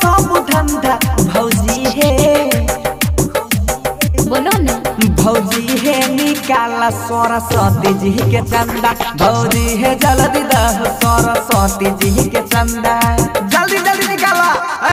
सब धंधा भौजी है बोलो ना भौजी है निकाला सरस्वती जी के चंदा भौजी है जल्दी दह सरस्वती जी के चंदा।